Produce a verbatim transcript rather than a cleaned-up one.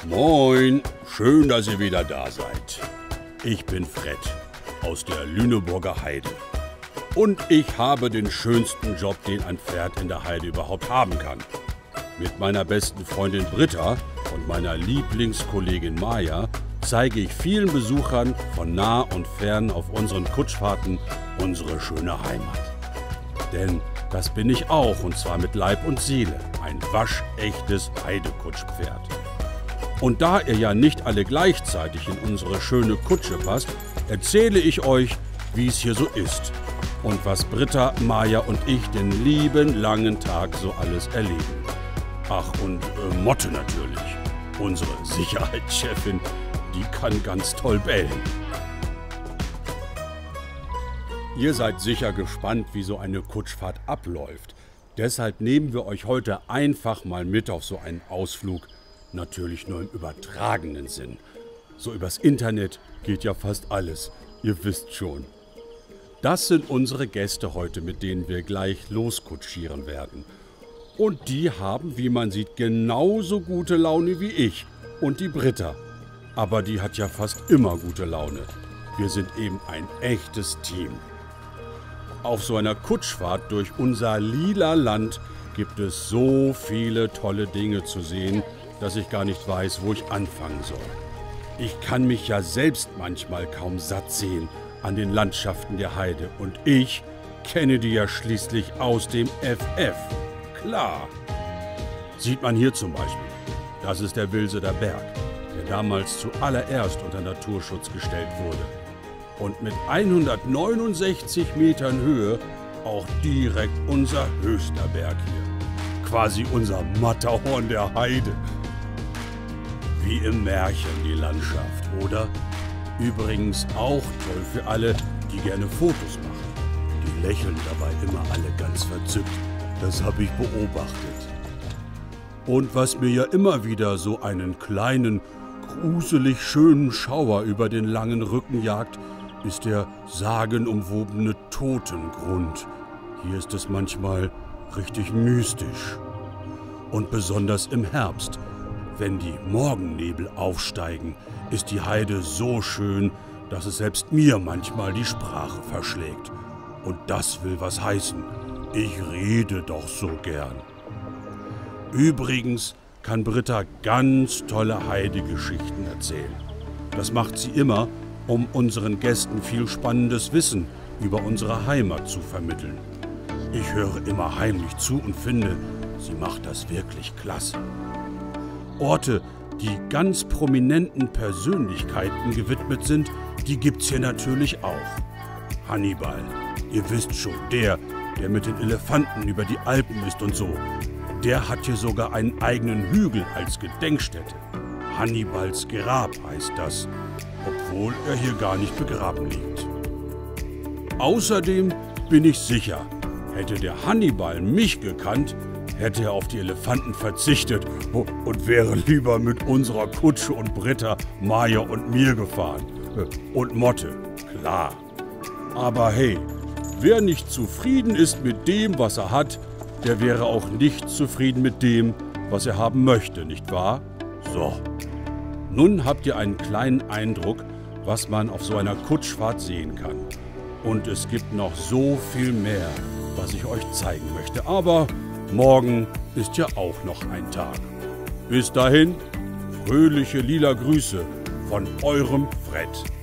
Moin, schön, dass ihr wieder da seid. Ich bin Fred aus der Lüneburger Heide. Und ich habe den schönsten Job, den ein Pferd in der Heide überhaupt haben kann. Mit meiner besten Freundin Britta und meiner Lieblingskollegin Maja zeige ich vielen Besuchern von nah und fern auf unseren Kutschfahrten unsere schöne Heimat. Denn das bin ich auch, und zwar mit Leib und Seele, ein waschechtes Heidekutschpferd. Und da ihr ja nicht alle gleichzeitig in unsere schöne Kutsche passt, erzähle ich euch, wie es hier so ist und was Britta, Maja und ich den lieben langen Tag so alles erleben. Ach, und äh, Motte natürlich, unsere Sicherheitschefin, die kann ganz toll bellen. Ihr seid sicher gespannt, wie so eine Kutschfahrt abläuft. Deshalb nehmen wir euch heute einfach mal mit auf so einen Ausflug. Natürlich nur im übertragenen Sinn. So übers Internet geht ja fast alles, ihr wisst schon. Das sind unsere Gäste heute, mit denen wir gleich loskutschieren werden. Und die haben, wie man sieht, genauso gute Laune wie ich und die Britta. Aber die hat ja fast immer gute Laune. Wir sind eben ein echtes Team. Auf so einer Kutschfahrt durch unser lila Land gibt es so viele tolle Dinge zu sehen, dass ich gar nicht weiß, wo ich anfangen soll. Ich kann mich ja selbst manchmal kaum satt sehen an den Landschaften der Heide. Und ich kenne die ja schließlich aus dem F F. Klar. Sieht man hier zum Beispiel. Das ist der Wilseder Berg, der damals zuallererst unter Naturschutz gestellt wurde. Und mit hundertneunundsechzig Metern Höhe auch direkt unser höchster Berg hier. Quasi unser Matterhorn der Heide. Wie im Märchen die Landschaft, oder? Übrigens auch toll für alle, die gerne Fotos machen. Die lächeln dabei immer alle ganz verzückt. Das habe ich beobachtet. Und was mir ja immer wieder so einen kleinen, gruselig schönen Schauer über den langen Rücken jagt, ist der sagenumwobene Totengrund. Hier ist es manchmal richtig mystisch. Und besonders im Herbst. Wenn die Morgennebel aufsteigen, ist die Heide so schön, dass es selbst mir manchmal die Sprache verschlägt. Und das will was heißen. Ich rede doch so gern. Übrigens kann Britta ganz tolle Heidegeschichten erzählen. Das macht sie immer, um unseren Gästen viel spannendes Wissen über unsere Heimat zu vermitteln. Ich höre immer heimlich zu und finde, sie macht das wirklich klasse. Orte, die ganz prominenten Persönlichkeiten gewidmet sind, die gibt's hier natürlich auch. Hannibal, ihr wisst schon, der, der mit den Elefanten über die Alpen ist und so, der hat hier sogar einen eigenen Hügel als Gedenkstätte. Hannibals Grab heißt das, obwohl er hier gar nicht begraben liegt. Außerdem bin ich sicher, hätte der Hannibal mich gekannt, hätte er auf die Elefanten verzichtet und wäre lieber mit unserer Kutsche und Britta, Maja und mir gefahren. Und Motte, klar. Aber hey, wer nicht zufrieden ist mit dem, was er hat, der wäre auch nicht zufrieden mit dem, was er haben möchte, nicht wahr? So. Nun habt ihr einen kleinen Eindruck, was man auf so einer Kutschfahrt sehen kann. Und es gibt noch so viel mehr, was ich euch zeigen möchte. Aber morgen ist ja auch noch ein Tag. Bis dahin, fröhliche lila Grüße von eurem Fred.